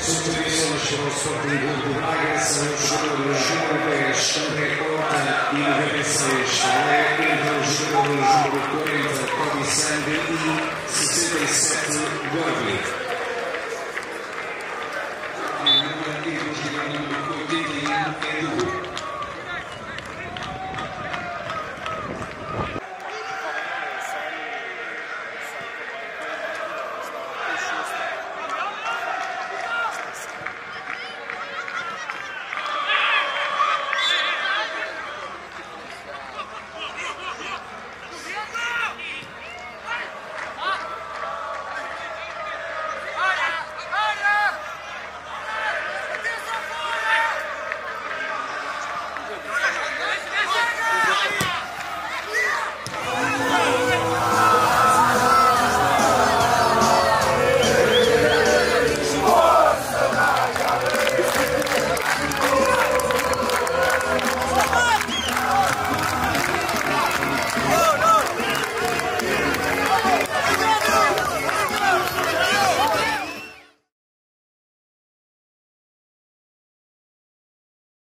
Substituições para o Sporting de Braga são os jogadores número 10, André Horta, e 96, Pelé, entre os jogadores número 40, Kodisang, e 67, Gorbi. E o jogador número 81 é do